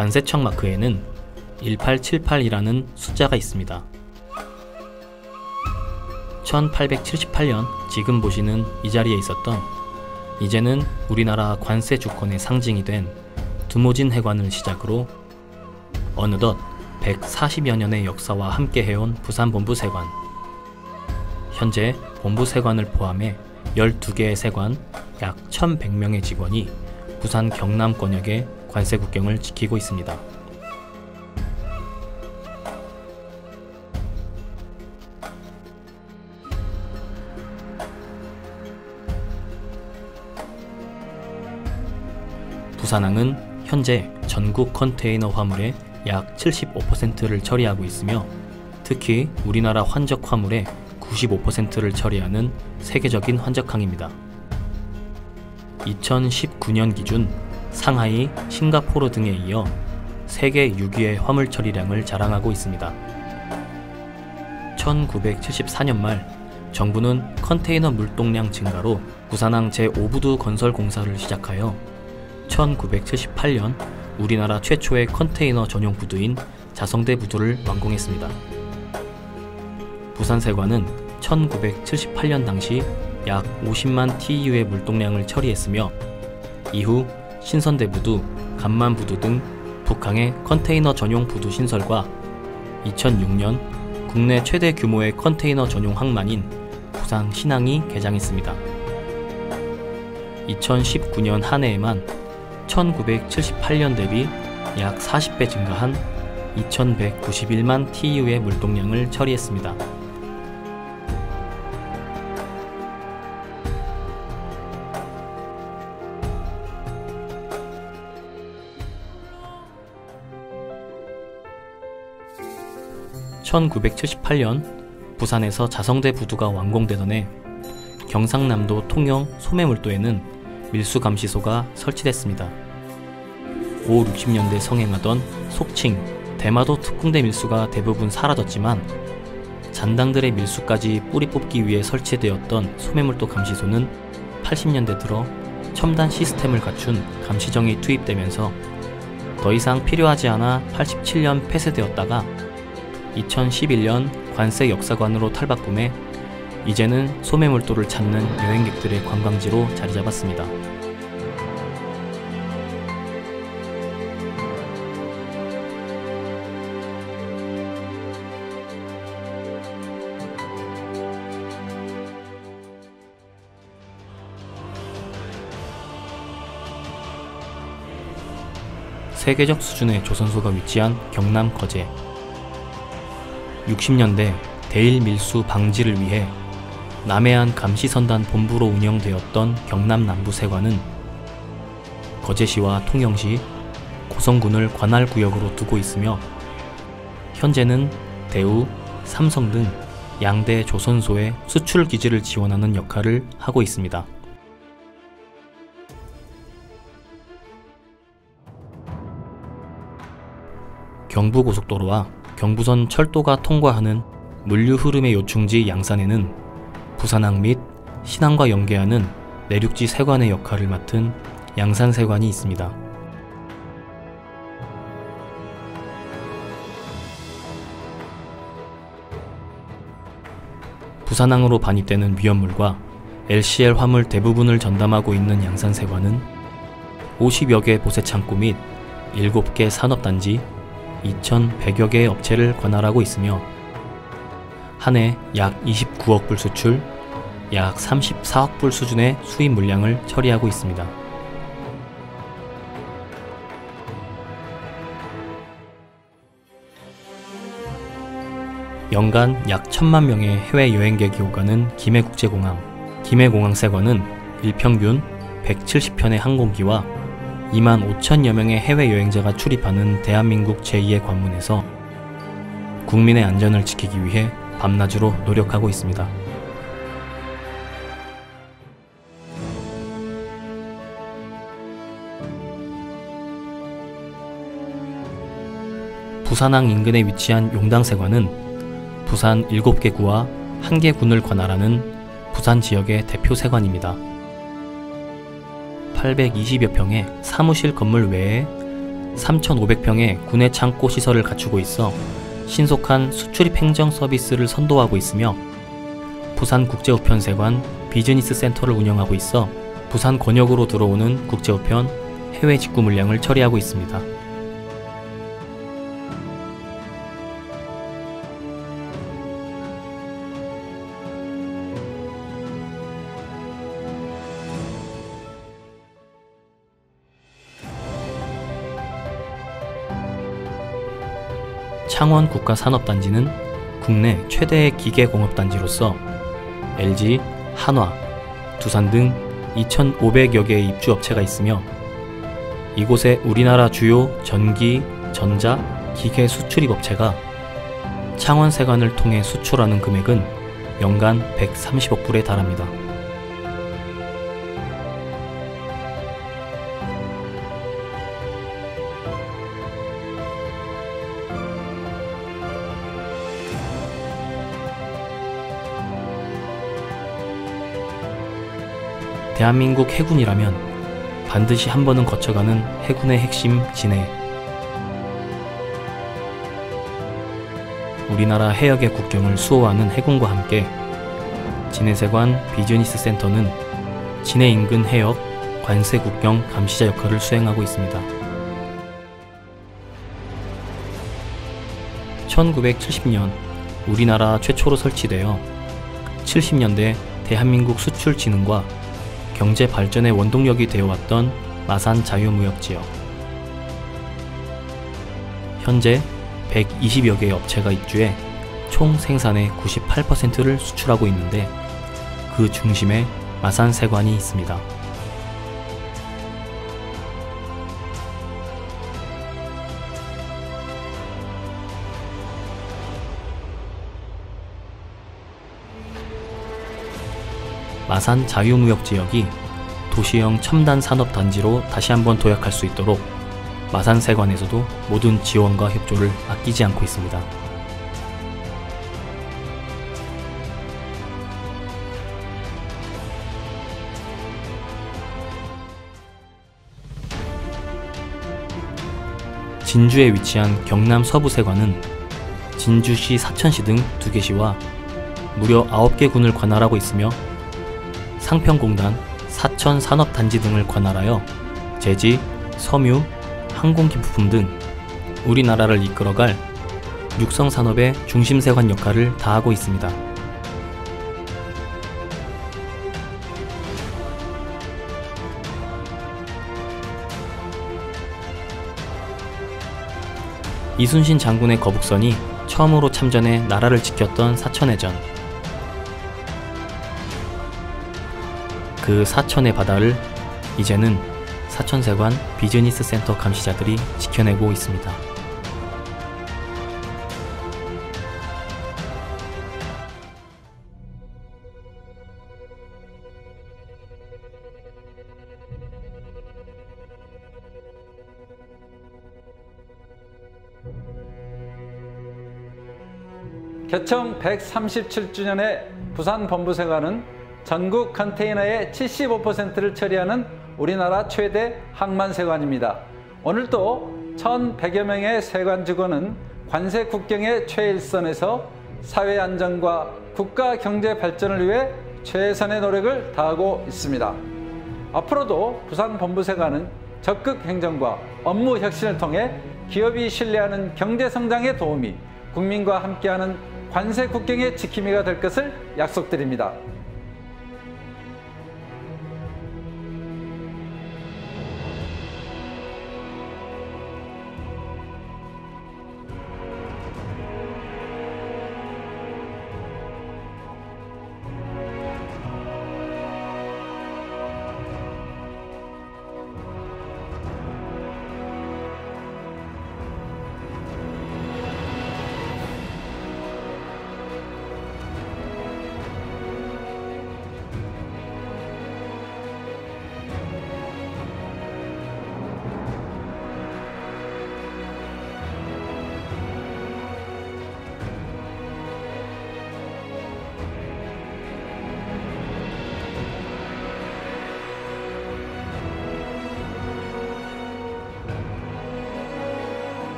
관세청 마크에는 1878이라는 숫자가 있습니다. 1878년 지금 보시는 이 자리에 있었던, 이제는 우리나라 관세 주권의 상징이 된 두모진 해관을 시작으로 어느덧 140여 년의 역사와 함께 해온 부산본부세관. 현재 본부세관을 포함해 12개의 세관, 약 1100명의 직원이 부산 경남권역의 관세국경을 지키고 있습니다. 부산항은 현재 전국 컨테이너 화물의 약 75%를 처리하고 있으며, 특히 우리나라 환적 화물의 95%를 처리하는 세계적인 환적항입니다. 2019년 기준 상하이, 싱가포르 등에 이어 세계 6위의 화물 처리량을 자랑하고 있습니다. 1974년 말 정부는 컨테이너 물동량 증가로 부산항 제5부두 건설 공사를 시작하여 1978년 우리나라 최초의 컨테이너 전용 부두인 자성대 부두를 완공했습니다. 부산세관은 1978년 당시 약 50만 TEU의 물동량을 처리했으며, 이후 신선대 부두, 간만 부두 등 북항의 컨테이너 전용 부두 신설과 2006년 국내 최대 규모의 컨테이너 전용 항만인 부산 신항이 개장했습니다. 2019년 한 해에만 1978년 대비 약 40배 증가한 2191만 TEU의 물동량을 처리했습니다. (1978년) 부산에서 자성대 부두가 완공되던 해 경상남도 통영 소매물도에는 밀수감시소가 설치됐습니다. 5, 60년대 성행하던 속칭 대마도 특공대 밀수가 대부분 사라졌지만, 잔당들의 밀수까지 뿌리 뽑기 위해 설치되었던 소매물도 감시소는 80년대 들어 첨단 시스템을 갖춘 감시정이 투입되면서 더 이상 필요하지 않아 87년 폐쇄되었다가 2011년 관세 역사관으로 탈바꿈해 이제는 소매물도를 찾는 여행객들의 관광지로 자리잡았습니다. 세계적 수준의 조선소가 위치한 경남 거제. 60년대 대일 밀수 방지를 위해 남해안 감시선단 본부로 운영되었던 경남 남부세관은 거제시와 통영시, 고성군을 관할구역으로 두고 있으며, 현재는 대우, 삼성 등 양대 조선소의 수출 기지를 지원하는 역할을 하고 있습니다. 경부고속도로와 경부선 철도가 통과하는 물류 흐름의 요충지 양산에는 부산항 및 신항과 연계하는 내륙지 세관의 역할을 맡은 양산세관이 있습니다. 부산항으로 반입되는 위험물과 LCL 화물 대부분을 전담하고 있는 양산세관은 50여 개 보세창고 및 7개 산업단지, 2,100여 개의 업체를 관할하고 있으며, 한 해 약 29억 불 수출, 약 34억 불 수준의 수입 물량을 처리하고 있습니다. 연간 약 1,000만 명의 해외 여행객이 오가는 김해국제공항. 김해공항세관은 일평균 170편의 항공기와 2만 5천여 명의 해외여행자가 출입하는 대한민국 제2의 관문에서 국민의 안전을 지키기 위해 밤낮으로 노력하고 있습니다. 부산항 인근에 위치한 용당세관은 부산 7개 구와 1개 군을 관할하는 부산 지역의 대표 세관입니다. 820여 평의 사무실 건물 외에 3,500평의 군의 창고 시설을 갖추고 있어 신속한 수출입 행정 서비스를 선도하고 있으며 부산국제우편세관 비즈니스 센터를 운영하고 있어 부산 권역으로 들어오는 국제우편 해외 직구 물량을 처리하고 있습니다. 창원 국가산업단지는 국내 최대의 기계공업단지로서 LG, 한화, 두산 등 2,500여 개의 입주업체가 있으며 이곳에 우리나라 주요 전기, 전자, 기계 수출입 업체가 창원세관을 통해 수출하는 금액은 연간 130억 불에 달합니다. 대한민국 해군이라면 반드시 한 번은 거쳐가는 해군의 핵심 진해. 우리나라 해역의 국경을 수호하는 해군과 함께 진해세관 비즈니스 센터는 진해 인근 해역 관세 국경 감시자 역할을 수행하고 있습니다. 1970년 우리나라 최초로 설치되어 70년대 대한민국 수출진흥과 경제 발전의 원동력이 되어왔던 마산 자유무역지역. 현재 120여 개의 업체가 입주해 총 생산의 98%를 수출하고 있는데 그 중심에 마산세관이 있습니다. 마산 자유무역지역이 도시형 첨단 산업단지로 다시 한번 도약할 수 있도록 마산세관에서도 모든 지원과 협조를 아끼지 않고 있습니다. 진주에 위치한 경남 서부세관은 진주시, 사천시 등 2개 시와 무려 9개 군을 관할하고 있으며 상평공단, 사천산업단지 등을 관할하여 제지, 섬유, 항공기부품 등 우리나라를 이끌어갈 육성산업의 중심세관 역할을 다하고 있습니다. 이순신 장군의 거북선이 처음으로 참전해 나라를 지켰던 사천해전. 그 사천의 바다를 이제는 사천세관 비즈니스 센터 감시자들이 지켜내고 있습니다. 개청 137주년의 부산본부세관은 전국 컨테이너의 75%를 처리하는 우리나라 최대 항만세관입니다. 오늘도 1,100여 명의 세관 직원은 관세 국경의 최일선에서 사회 안정과 국가 경제 발전을 위해 최선의 노력을 다하고 있습니다. 앞으로도 부산본부세관은 적극 행정과 업무 혁신을 통해 기업이 신뢰하는 경제 성장에 도움이, 국민과 함께하는 관세 국경의 지킴이가 될 것을 약속드립니다.